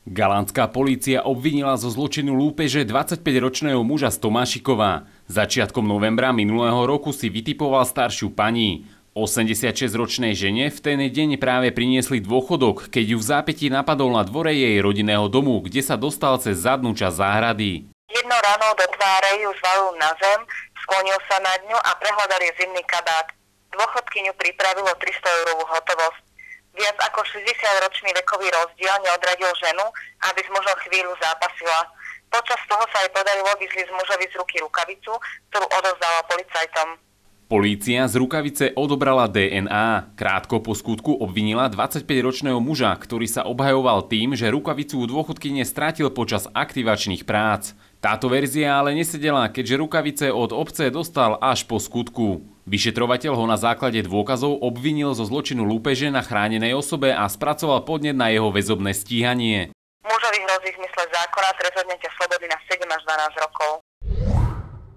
Galantská polícia obvinila zo zločinu lúpeže 25-ročného muža z Tomášikova. Začiatkom novembra minulého roku si vytipoval staršiu pani. 86-ročnej žene v ten deň práve priniesli dôchodok, keď ju v zápätí napadol na dvore jej rodinného domu, kde sa dostal cez zadnú časť záhrady. Jedno ráno do tváre ju zvalil na zem, sklonil sa nad ňu a prehľadal jej zimný kabát. Dôchodkyňu pripravilo 300-eurovú hotovosť. Viac ako 60-ročný vekový rozdiel neodradil ženu, aby s mužom chvíľu zápasila. Počas toho sa jej podarilo vyzliť mužovi z ruky rukavicu, ktorú odovzdala policajtom. Polícia z rukavice odobrala DNA. Krátko po skutku obvinila 25-ročného muža, ktorý sa obhajoval tým, že rukavicu u dôchodkyne stratil počas aktivačných prác. Táto verzia ale nesedela, keďže rukavice od obce dostal až po skutku. Vyšetrovateľ ho na základe dôkazov obvinil zo zločinu lúpeže na chránenej osobe a spracoval podnet na jeho väzobné stíhanie. Mužovi hrozí v zmysle zákona trest odňatia slobody na 7 až 12 rokov.